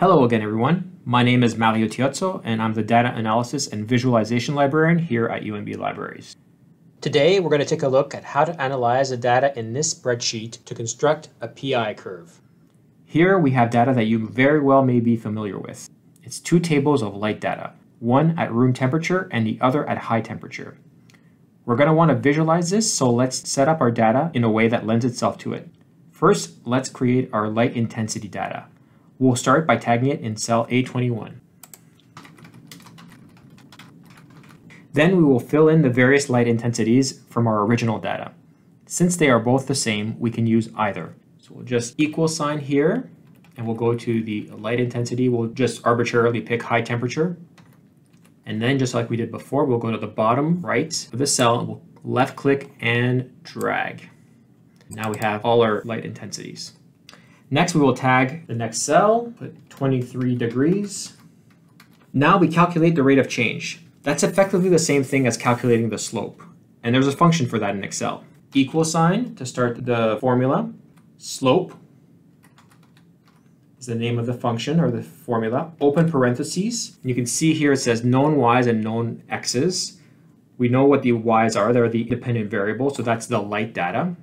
Hello again, everyone. My name is Mario Tiozzo, and I'm the Data Analysis and Visualization Librarian here at UNB Libraries. Today, we're going to take a look at how to analyze the data in this spreadsheet to construct a PI curve. Here, we have data that you very well may be familiar with. It's two tables of light data, one at room temperature and the other at high temperature. We're going to want to visualize this, so let's set up our data in a way that lends itself to it. First, let's create our light intensity data. We'll start by tagging it in cell A21. Then we will fill in the various light intensities from our original data. Since they are both the same, we can use either. So we'll just equal sign here, and we'll go to the light intensity. We'll just arbitrarily pick high temperature. And then just like we did before, we'll go to the bottom right of the cell, and we'll left click and drag. Now we have all our light intensities. Next, we will tag the next cell, put 23 degrees. Now we calculate the rate of change. That's effectively the same thing as calculating the slope. And there's a function for that in Excel. Equal sign to start the formula. Slope is the name of the function or the formula. Open parentheses. You can see here it says known y's and known x's. We know what the y's are. They're the dependent variables, so that's the light data.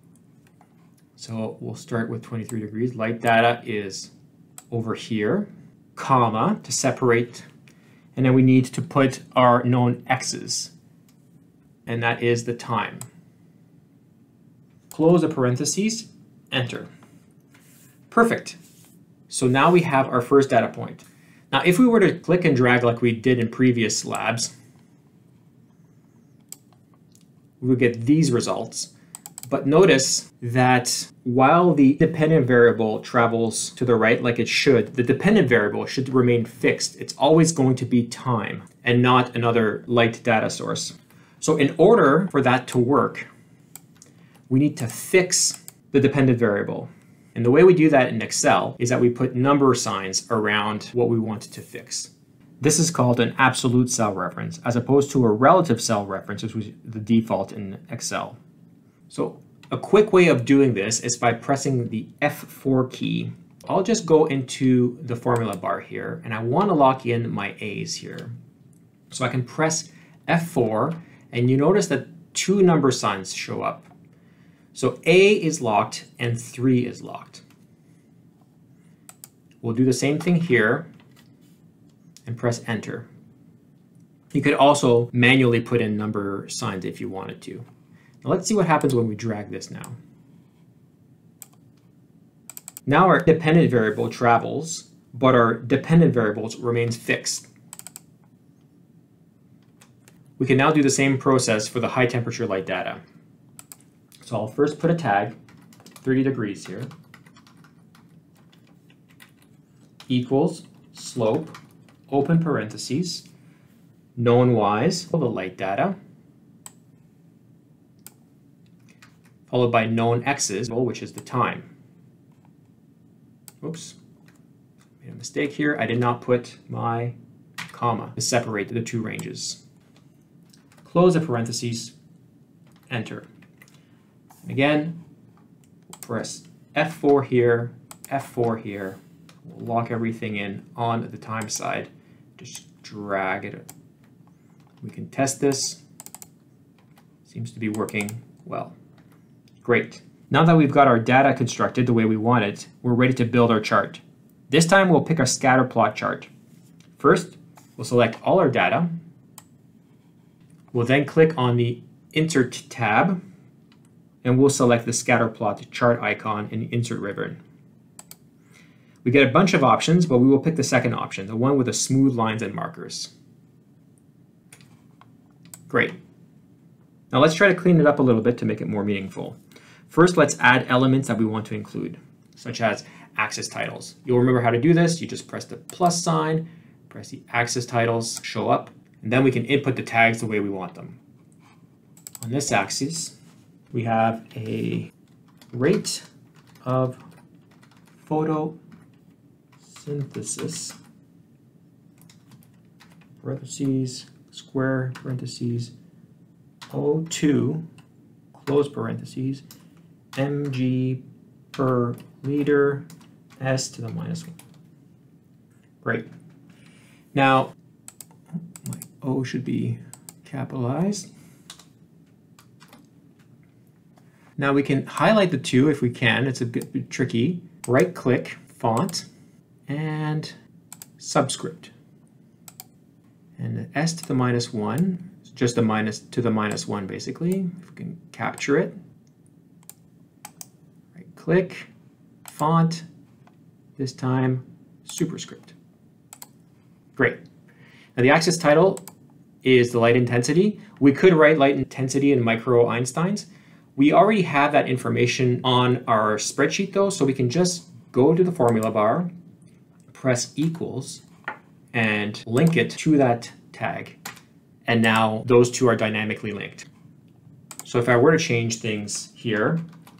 So we'll start with 23 degrees. Light data is over here, comma, to separate. And then we need to put our known x's, and that is the time. Close the parentheses, enter. Perfect. So now we have our first data point. Now, if we were to click and drag like we did in previous labs, we would get these results. But notice that while the dependent variable travels to the right like it should, the dependent variable should remain fixed. It's always going to be time and not another light data source. So in order for that to work, we need to fix the dependent variable. And the way we do that in Excel is that we put number signs around what we want to fix. This is called an absolute cell reference as opposed to a relative cell reference, which is the default in Excel. So a quick way of doing this is by pressing the F4 key. I'll just go into the formula bar here, and I want to lock in my A's here. So I can press F4, and you notice that two number signs show up. So A is locked and 3 is locked. We'll do the same thing here and press enter. You could also manually put in number signs if you wanted to. Now let's see what happens when we drag this now. Now our dependent variable travels, but our dependent variables remains fixed. We can now do the same process for the high temperature light data. So I'll first put a tag, 30 degrees here, equals slope, open parentheses, known y's, the light data, followed by known x's, which is the time. Oops, made a mistake here. I did not put my comma to separate the two ranges. Close the parentheses, enter. And again, press F4 here, F4 here. We'll lock everything in on the time side. Just drag it. We can test this. Seems to be working well. Great. Now that we've got our data constructed the way we want it, we're ready to build our chart. This time we'll pick our scatter plot chart. First, we'll select all our data. We'll then click on the Insert tab, and we'll select the scatter plot chart icon in the Insert ribbon. We get a bunch of options, but we will pick the second option, the one with the smooth lines and markers. Great. Now let's try to clean it up a little bit to make it more meaningful. First, let's add elements that we want to include, such as axis titles. You'll remember how to do this. You just press the plus sign, press the axis titles, show up, and then we can input the tags the way we want them. On this axis, we have a rate of photosynthesis, parentheses, square parentheses, O2, close parentheses, mg per liter s to the minus 1. Great. Now, my O should be capitalized. Now we can highlight the two if we can. It's a bit tricky. Right-click, font, and subscript. And the S to the -1, it's just a minus to the -1 basically. If we can capture it. Right-click, font, this time superscript. Great. Now the axis title is the light intensity. We could write light intensity in micro Einsteins. We already have that information on our spreadsheet though, so we can just go to the formula bar, press equals, and link it to that tag. And now those two are dynamically linked. So if I were to change things here,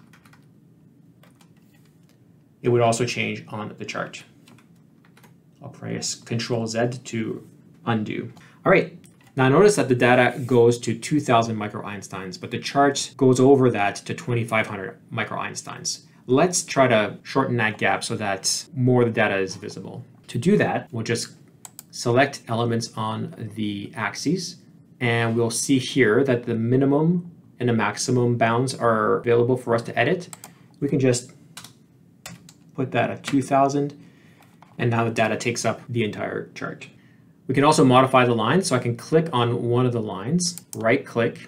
it would also change on the chart. I'll press Control Z to undo. All right, now notice that the data goes to 2000 micro Einsteins, but the chart goes over that to 2500 micro Einsteins. Let's try to shorten that gap so that more of the data is visible. To do that, we'll just select elements on the axes, and we'll see here that the minimum and the maximum bounds are available for us to edit. We can just put that at 2000, and now the data takes up the entire chart. We can also modify the lines, so I can click on one of the lines, right-click,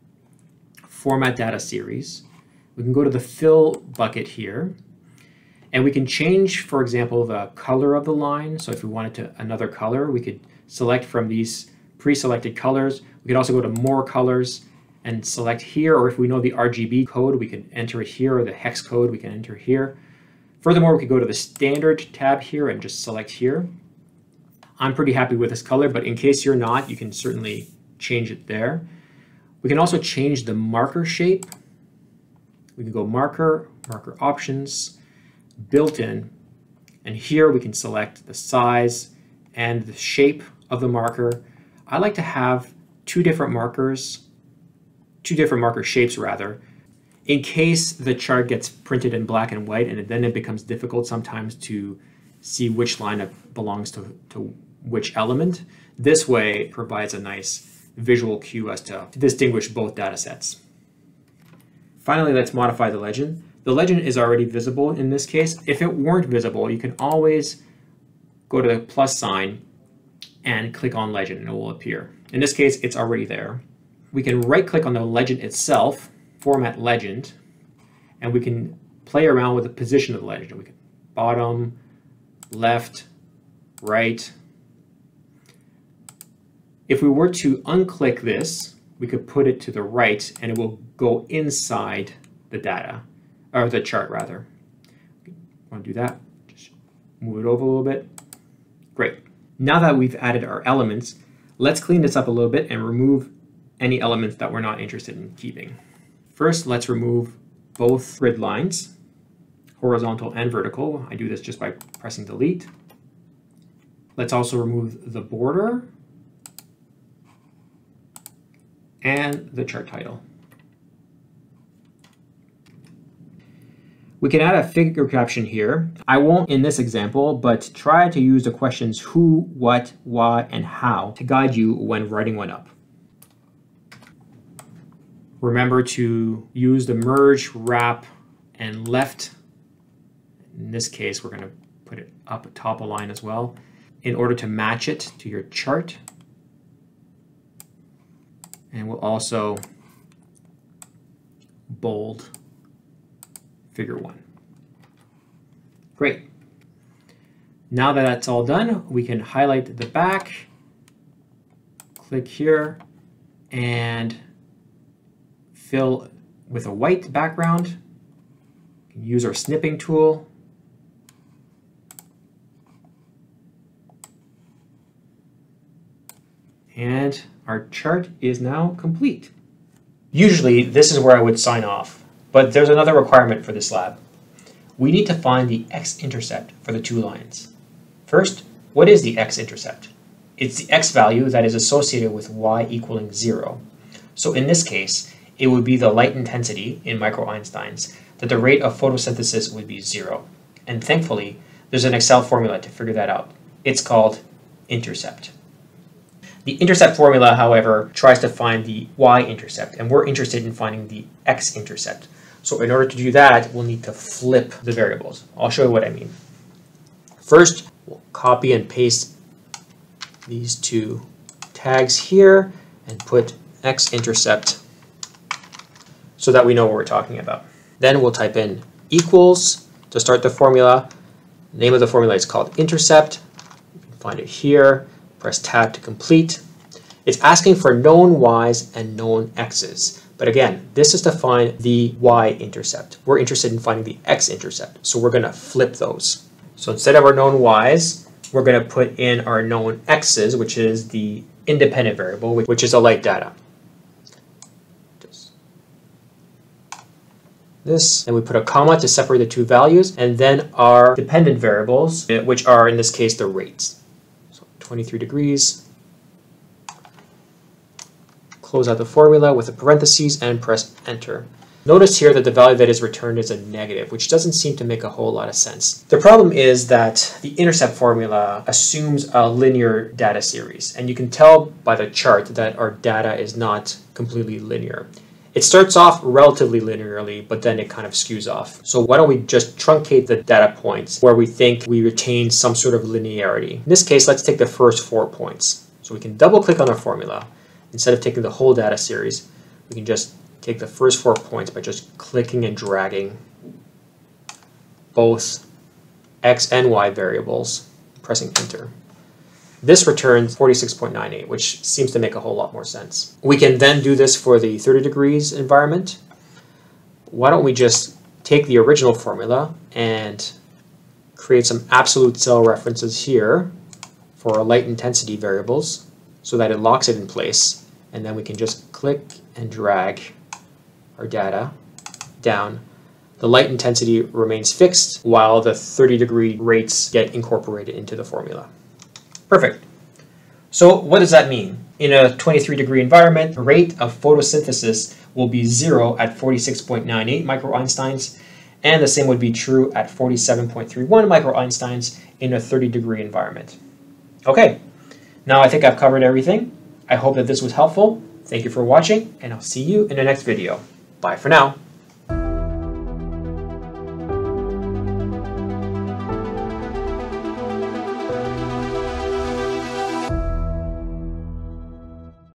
Format Data Series. We can go to the Fill bucket here, and we can change, for example, the color of the line. So if we wanted to another color, we could select from these pre-selected colors. We could also go to More Colors and select here, or if we know the RGB code, we can enter it here, or the hex code, we can enter here. Furthermore, we could go to the Standard tab here and just select here. I'm pretty happy with this color, but in case you're not, you can certainly change it there. We can also change the marker shape. We can go Marker, Marker Options, Built-in, and here we can select the size and the shape of the marker. I like to have two different marker shapes rather, in case the chart gets printed in black and white, and then it becomes difficult sometimes to see which line belongs to which element. This way it provides a nice visual cue as to distinguish both data sets. Finally, let's modify the legend. The legend is already visible in this case. If it weren't visible, you can always go to the plus sign and click on legend and it will appear. In this case, it's already there. We can right-click on the legend itself, Format Legend, and we can play around with the position of the legend. We can bottom, left, right. If we were to unclick this, we could put it to the right and it will go inside the data, or the chart rather. Want to do that? Just move it over a little bit. Great. Now that we've added our elements, let's clean this up a little bit and remove any elements that we're not interested in keeping. First, let's remove both grid lines, horizontal and vertical. I do this just by pressing delete. Let's also remove the border and the chart title. We can add a figure caption here. I won't in this example, but try to use the questions who, what, why, and how to guide you when writing one up. Remember to use the merge, wrap, and left. In this case, we're going to put it up top a line as well in order to match it to your chart. And we'll also bold figure 1. Great. Now that that's all done, we can highlight the back, click here, and fill with a white background. We can use our snipping tool. And our chart is now complete. Usually this is where I would sign off, but there's another requirement for this lab. We need to find the x-intercept for the two lines. First, what is the x-intercept? It's the x value that is associated with y equaling 0. So in this case, it would be the light intensity in micro Einsteins, that the rate of photosynthesis would be 0. And thankfully, there's an Excel formula to figure that out. It's called intercept. The intercept formula, however, tries to find the y-intercept, and we're interested in finding the x-intercept. So in order to do that, we'll need to flip the variables. I'll show you what I mean. First, we'll copy and paste these two tags here and put x-intercept so that we know what we're talking about. Then we'll type in equals to start the formula. The name of the formula is called intercept. You can find it here. Press tab to complete. It's asking for known y's and known x's. But again, this is to find the y-intercept. We're interested in finding the x-intercept. So we're going to flip those. So instead of our known y's, we're going to put in our known x's, which is the independent variable, which is a light data. This, and we put a comma to separate the two values, and then our dependent variables, which are in this case the rates. So 23 degrees. Close out the formula with the parentheses and press enter. Notice here that the value that is returned is a negative, which doesn't seem to make a whole lot of sense. The problem is that the intercept formula assumes a linear data series, and you can tell by the chart that our data is not completely linear. It starts off relatively linearly, but then it kind of skews off. So why don't we just truncate the data points where we think we retain some sort of linearity. In this case, let's take the first 4 points. So we can double click on our formula. Instead of taking the whole data series, we can just take the first 4 points by just clicking and dragging both x and y variables, pressing enter. This returns 46.98, which seems to make a whole lot more sense. We can then do this for the 30 degrees environment. Why don't we just take the original formula and create some absolute cell references here for our light intensity variables so that it locks it in place, and then we can just click and drag our data down. The light intensity remains fixed while the 30-degree rates get incorporated into the formula. Perfect. So what does that mean? In a 23-degree environment, the rate of photosynthesis will be 0 at 46.98 microeinsteins, and the same would be true at 47.31 microeinsteins in a 30-degree environment. Okay, now I think I've covered everything. I hope that this was helpful. Thank you for watching, and I'll see you in the next video. Bye for now.